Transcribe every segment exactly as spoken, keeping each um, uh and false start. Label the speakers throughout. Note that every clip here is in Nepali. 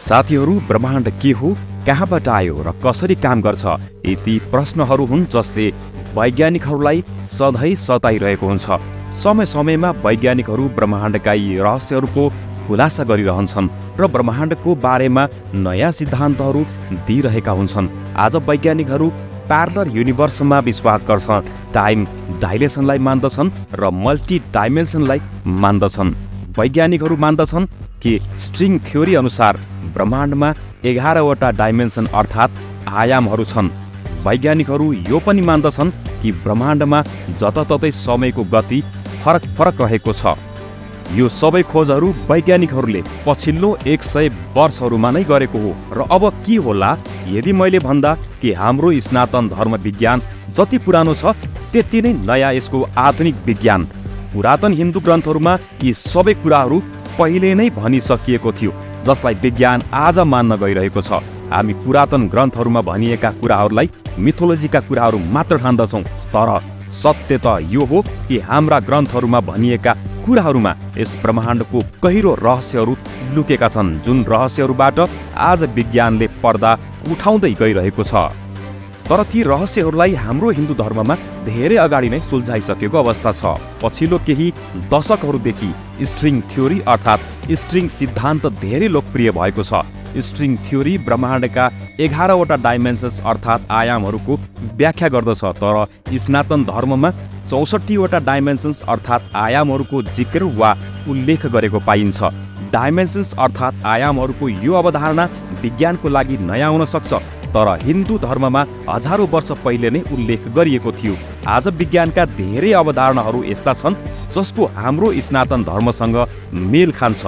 Speaker 1: साथीहरू, ब्रह्माण्ड के हो, कहाँबाट आयो र कसरी काम गर्छ, यी ती प्रश्नहरू हुन् जसले वैज्ञानिकहरूलाई सधैँ सताइरहेको हुन्छ। समय समयमा वैज्ञानिकहरू ब्रह्माण्डका यी रहस्यहरूको खुलासा गरिरहन्छन् र ब्रह्माण्डको बारेमा नयाँ सिद्धान्तहरू दिइरहेका हुन्छन्। आज वैज्ञानिकहरू प्यारलर युनिभर्समा विश्वास गर्छन्, टाइम डाइलेसनलाई मान्दछन् र मल्टी डाइमेन्सनलाई मान्दछन्। वैज्ञानिकहरू मान्दछन् कि स्ट्रिङ थ्योरी अनुसार ब्रह्माण्डमा एघारवटा डाइमेन्सन अर्थात् आयामहरू छन्। वैज्ञानिकहरू यो पनि मान्दछन् कि ब्रह्माण्डमा जताततै समयको गति फरक फरक रहेको छ। यो सबै खोजहरू वैज्ञानिकहरूले पछिल्लो एक सय वर्षहरूमा नै गरेको हो। र अब के होला यदि मैले भन्दा कि हाम्रो सनातन धर्म विज्ञान जति पुरानो छ त्यति नै नयाँ यसको आधुनिक विज्ञान। पुरातन हिन्दू ग्रन्थहरूमा यी सबै कुराहरू पहिले नै भनिसकिएको थियो, जसलाई विज्ञान आज मान्न गइरहेको छ। हामी पुरातन ग्रन्थहरूमा भनिएका कुराहरूलाई मिथोलोजीका कुराहरू मात्र ठान्दछौँ, तर सत्य त यो हो कि हाम्रा ग्रन्थहरूमा भनिएका कुराहरूमा यस ब्रह्माण्डको गहिरो रहस्यहरू लुकेका छन्, जुन रहस्यहरूबाट आज विज्ञानले पर्दा उठाउँदै गइरहेको छ। तर ती रहस्यहरूलाई हाम्रो हिन्दू धर्ममा धेरै अगाडि नै सुल्झाइसकेको अवस्था छ। पछिल्लो केही दशकहरूदेखि स्ट्रिङ थ्योरी अर्थात् स्ट्रिङ सिद्धान्त धेरै लोकप्रिय भएको छ। स्ट्रिङ थ्योरी ब्रह्माण्डका एघारवटा डाइमेन्सन्स अर्थात् आयामहरूको व्याख्या गर्दछ, तर सनातन धर्ममा चौसठीवटा डाइमेन्सन्स अर्थात् आयामहरूको जिक्र वा उल्लेख गरेको पाइन्छ। डाइमेन्सन्स अर्थात् आयामहरूको यो अवधारणा विज्ञानको लागि नयाँ हुन सक्छ, तर हिन्दू धर्ममा हजारौँ वर्ष पहिले नै उल्लेख गरिएको थियो। आज विज्ञानका धेरै अवधारणाहरू यस्ता छन् जसको हाम्रो सनातन धर्मसँग मेल खान्छ।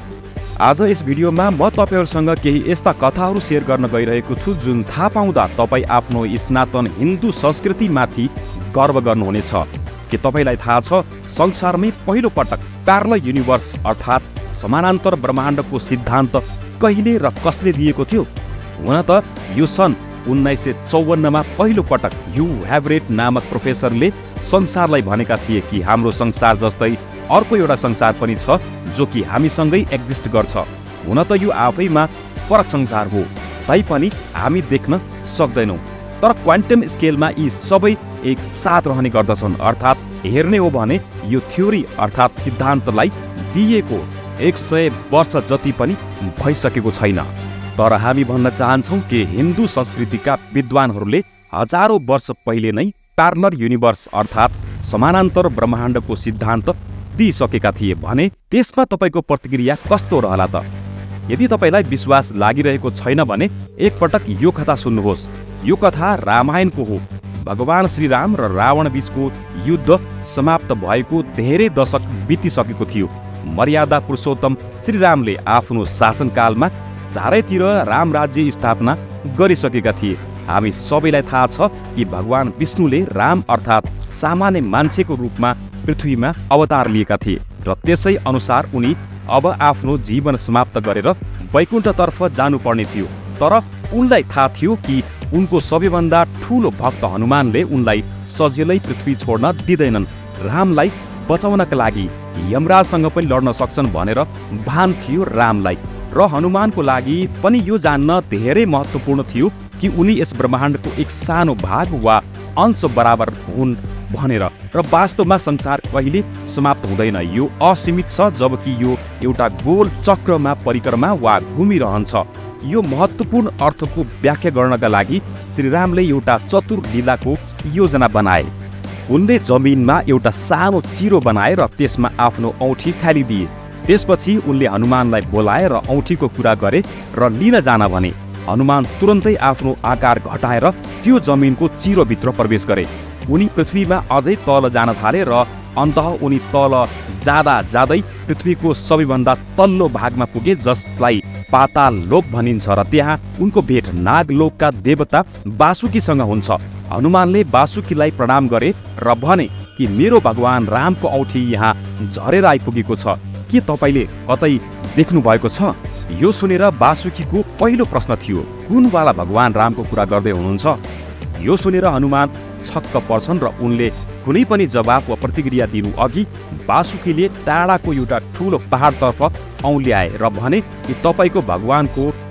Speaker 1: आज यस भिडियोमा म तपाईहरुसँग केही यस्ता कथाहरू शेयर गर्न गइरहेको छु जुन थाहा पाउँदा तपाई आफ्नो सनातन हिन्दू संस्कृतिमाथि गर्व गर्नुहुनेछ। के तपाईलाई थाहा छ संसारमै पहिलो पटक प्यारलल युनिभर्स अर्थात् समानान्तर ब्रह्माण्डको सिद्धान्त कहिले र कसले दिएको थियो? हुन त यो सन् उन्नाइस सय चौवन्नमा पहिलो पटक यु ह्याभरेट नामक प्रोफेसरले संसारलाई भनेका थिए कि हाम्रो संसार जस्तै अर्को एउटा संसार पनि छ जो कि हामीसँगै एक्जिस्ट गर्छ। हुन त यो आफैमा फरक संसार हो, तैपनि हामी देख्न सक्दैनौँ। तर क्वान्टम स्केलमा यी सबै एक साथ रहने गर्दछन्, अर्थात् हेर्ने हो भने यो थ्योरी अर्थात् सिद्धान्तलाई दिएको एक सय वर्ष जति पनि भइसकेको छैन। तर हामी भन्न चाहन्छौँ कि हिन्दू संस्कृतिका विद्वानहरूले हजारौँ वर्ष पहिले नै प्यारलल युनिभर्स अर्थात् समानान्तर ब्रह्माण्डको सिद्धान्त दिइसकेका थिए भने त्यसमा तपाईको प्रतिक्रिया कस्तो रहला त? यदि तपाईलाई विश्वास लागिरहेको छैन भने एकपटक यो कथा सुन्नुहोस्। यो कथा रामायणको हो। भगवान श्रीराम र रावण बीचको युद्ध समाप्त भएको धेरै दशक बितिसकेको थियो। मर्यादा पुरुषोत्तम श्रीरामले आफ्नो शासनकालमा चारैतिर राम राज्य स्थापना गरिसकेका थिए। हामी सबैलाई थाहा छ कि भगवान विष्णुले राम अर्थात् सामान्य मान्छेको रूपमा पृथ्वीमा अवतार लिएका थिए र त्यसै अनुसार उनी अब आफ्नो जीवन समाप्त गरेर वैकुण्ठतर्फ जानुपर्ने थियो। तर उनलाई थाहा थियो कि उनको सबैभन्दा ठूलो भक्त हनुमानले उनलाई सजिलै पृथ्वी छोड्न दिँदैनन्। रामलाई बचाउनका लागि यमराजसँग पनि लड्न सक्छन् भनेर भान थियो रामलाई। र हनुमानको लागि पनि यो जान्न धेरै महत्त्वपूर्ण थियो कि उनी यस ब्रह्माण्डको एक सानो भाग वा अंश बराबर हुन् भनेर। र वास्तवमा संसार कहिले समाप्त हुँदैन, यो असीमित छ, जबकि यो एउटा गोल चक्रमा परिक्रमा वा घुमिरहन्छ। यो महत्त्वपूर्ण अर्थको व्याख्या गर्नका लागि श्रीरामले एउटा चतुर लीलाको योजना बनाए। उनले जमिनमा एउटा सानो चिरो बनाए र त्यसमा आफ्नो औँठी फालिदिए। त्यसपछि उनले हनुमानलाई बोलाए र औँठीको कुरा गरे र लिन जान भने। हनुमान तुरन्तै आफ्नो आकार घटाएर त्यो जमिनको चिरोभित्र प्रवेश गरे। उनी पृथ्वीमा अझै तल जान थाले र अन्ततः उनी तल जाँदा जाँदै पृथ्वीको सबैभन्दा तल्लो भागमा पुगे, जसलाई पाताल लोक भनिन्छ, र त्यहाँ उनको भेट नागलोकका देवता वासुकीसँग हुन्छ। हनुमानले वासुकीलाई प्रणाम गरे र भने कि मेरो भगवान रामको औँठी यहाँ झरेर आइपुगेको छ, के तपाईले कतै देख्नु भएको छ? यो सुनेर वासुकीको पहिलो प्रश्न थियो, कुनवाला भगवान रामको कुरा गर्दै हुनुहुन्छ? यो सुनेर हनुमान छक्क पर्छन् र उनले कुनै पनि जवाफ वा प्रतिक्रिया दिनु अघि वासुकीले टाढाको एउटा ठूलो पहाडतर्फ औँल्याए र भने कि तपाईको भगवानको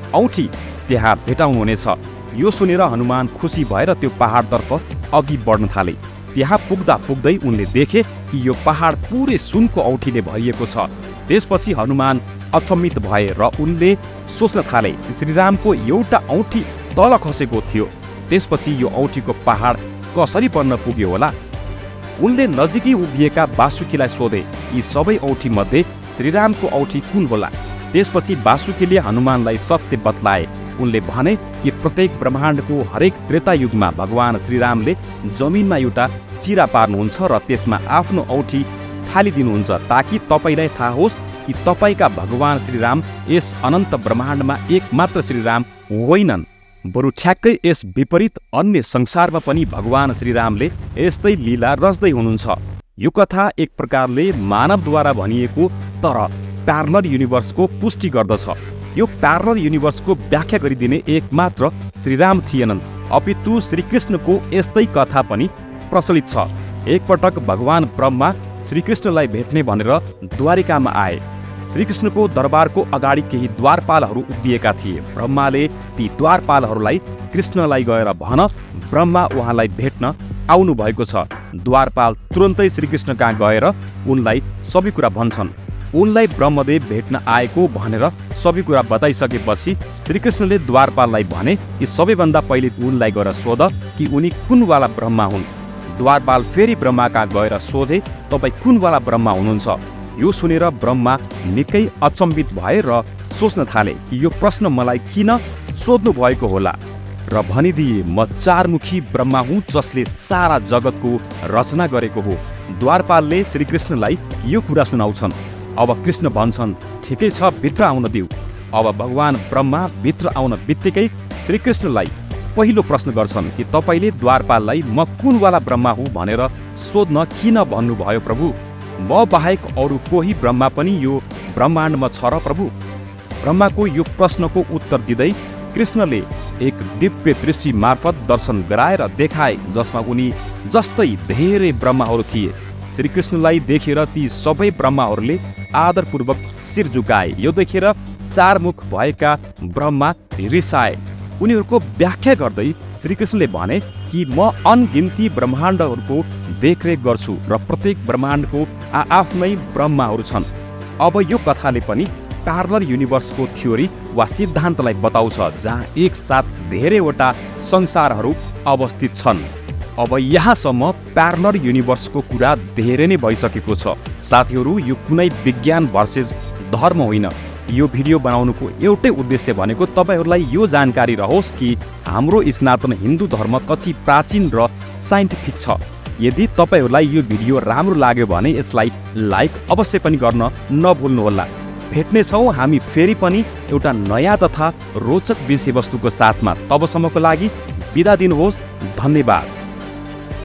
Speaker 1: औँठी त्यहाँ भेटाउनुहुनेछ। यो सुनेर हनुमान खुसी भएर त्यो पहाडतर्फ अघि बढ्न थाले। त्यहाँ पुग्दा पुग्दै उनले देखे कि यो पहाड पुरै सुनको औँठीले भरिएको छ। त्यसपछि हनुमान अचम्मित भए र उनले सोच्न थाले श्रीरामको एउटा औँठी तल खसेको थियो। त्यसपछि यो औँठीको पहाड कसरी बन्न पुग्यो होला? उनले नजिकै उभिएका वासुकीलाई सोधे, यी सबै औँठी मध्ये श्रीरामको औँठी कुन होला? त्यसपछि वासुकीले हनुमानलाई सत्य बतलाए। उनले भने कि प्रत्येक ब्रह्माण्डको हरेक त्रेता युगमा भगवान श्रीरामले जमिनमा एउटा चिरा पार्नुहुन्छ र त्यसमा आफ्नो औँठी फालिदिनुहुन्छ ताकि तपाईँलाई थाहा होस् कि तपाईँका भगवान श्रीराम यस अनन्त ब्रह्माण्डमा एकमात्र श्रीराम होइनन्, बरु ठ्याक्कै यस विपरीत अन्य संसारमा पनि भगवान श्रीरामले यस्तै लीला रच्दै हुनुहुन्छ। यो कथा एक प्रकारले मानवद्वारा भनिएको तर प्यारलल युनिभर्सको पुष्टि गर्दछ। यो प्यारलल युनिभर्सको व्याख्या गरिदिने एकमात्र श्रीराम थिएनन्, अपितु श्रीकृष्णको यस्तै कथा पनि प्रचलित छ। एकपटक भगवान ब्रह्मा श्रीकृष्णलाई भेट्ने भनेर द्वारिकामा आए। श्रीकृष्णको दरबारको अगाडि केही द्वारपालहरू उभिएका थिए। ब्रह्माले ती द्वारपालहरूलाई कृष्णलाई गएर भन ब्रह्मा उहाँलाई भेट्न आउनु भएको छ। द्वारपाल तुरन्तै श्रीकृष्ण कहाँ गएर उनलाई सबै कुरा भन्छन्। उनलाई ब्रह्मदेव भेट्न आएको भनेर सबै कुरा बताइसकेपछि श्रीकृष्णले द्वारपाललाई भने कि सबैभन्दा पहिले उनलाई गएर सोध कि उनी कुनवाला ब्रह्मा हुन्। द्वारपाल फेरि ब्रह्मा कहाँ गएर सोधे, तपाईँ कुनवाला ब्रह्मा हुनुहुन्छ? यो सुनेर ब्रह्मा निकै अचम्बित भए र सोच्न थाले कि यो प्रश्न मलाई किन सोध्नु भएको होला र भनिदिए, म चारमुखी ब्रह्मा हुँ जसले सारा जगतको रचना गरेको हो। द्वारपालले श्रीकृष्णलाई यो कुरा सुनाउँछन्। अब कृष्ण भन्छन्, ठिकै छ, भित्र आउन दिऊ। अब भगवान ब्रह्मा भित्र आउन बित्तिकै श्रीकृष्णलाई पहिलो प्रश्न गर्छन् कि तपाईँले द्वारपाललाई म कुनवाला ब्रह्मा हुँ भनेर सोध्न किन भन्नुभयो प्रभु? म बाहेक अरू कोही ब्रह्मा पनि यो ब्रह्माण्डमा छ र प्रभु? ब्रह्माको यो प्रश्नको उत्तर दिँदै कृष्णले एक दिव्य दृष्टि मार्फत दर्शन गराएर देखाए जसमा उनी जस्तै धेरै ब्रह्माहरू थिए। श्रीकृष्णलाई देखेर ती सबै ब्रह्माहरूले आदरपूर्वक शिर झुकाए। यो देखेर चार मुख भएका ब्रह्मा रिसाए। उनीहरूको व्याख्या गर्दै श्रीकृष्णले भने कि म अनगिन्ती ब्रह्माण्डहरूको देखरेख गर्छु र प्रत्येक ब्रह्माण्डको आआफ्नै ब्रह्माहरू छन्। अब यो कथाले पनि प्यारलल युनिभर्सको थ्योरी वा सिद्धान्तलाई बताउँछ जहाँ एक साथ धेरैवटा संसारहरू अवस्थित छन्। अब यहाँसम्म प्यारलल युनिभर्सको कुरा धेरै नै भइसकेको छ। साथीहरू, यो कुनै विज्ञान भर्सेस धर्म होइन। यो भिडियो बनाउनुको एउटै उद्देश्य भनेको तपाईहरूलाई यो जानकारी रहोस् कि हाम्रो सनातन हिन्दू धर्म कति प्राचीन र साइन्टिफिक छ। यदि तपाईहरूलाई यो भिडियो राम्रो लाग्यो भने यसलाई लाइक अवश्य पनि गर्न नभुल्नुहोला। भेट्नेछौँ हामी फेरि पनि एउटा नयाँ तथा रोचक विषयवस्तुको साथमा। तबसम्मको लागि बिदा दिनुहोस्। धन्यवाद।